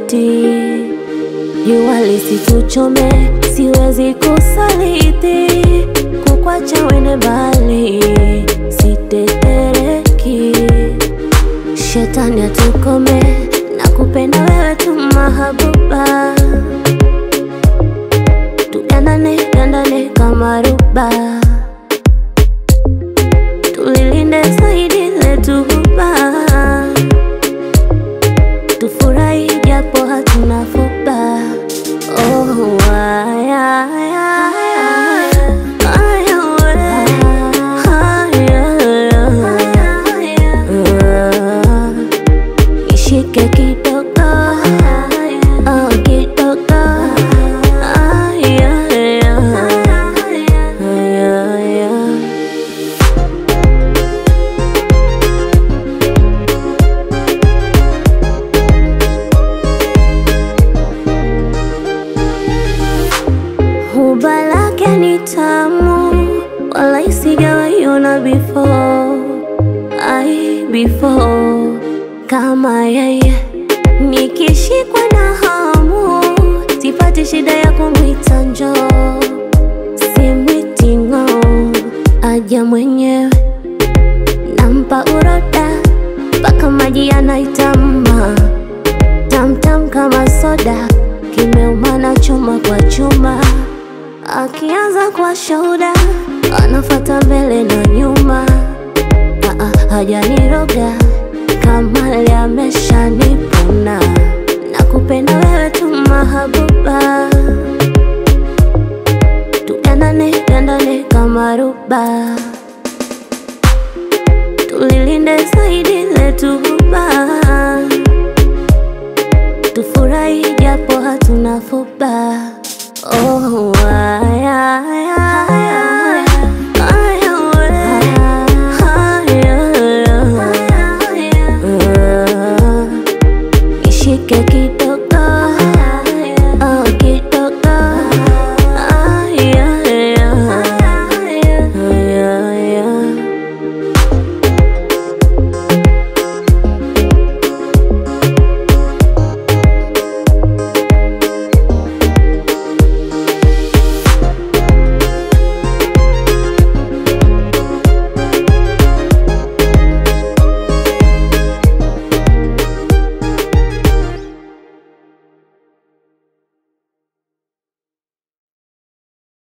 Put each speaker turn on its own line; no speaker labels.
mauti. Jua lisituchome, siwezi kusaliti, kukwacha wende mbali, sitetereki. Shetani atukome, nakupenda wewe tu mahabuba. Tugandane, gandane kama ruba, tulilinde zaidi letu huba. Tufurahi japo hatuna fuba. Oh, aya, aya, nishike kidogo, oh kidogo, huba lake ni tamu, wala isijawahiona before, before kama yeye. Nikishikwa na hamu, sipati shida ya kumwita njoo, simwiti ng'oo, aja mwenyewe. Nampa uroda, mpaka maji yanaitama, tamtam kama soda, kimeumana chuma kwa chuma. Akianza kwa shoulder, anafuata mbele na nyuma. Hajaniroga, kamali ameshanipona. Nakupenda wewe tu mahabuba, tugandane, gandane kama ruba, tulilinde zaidi letu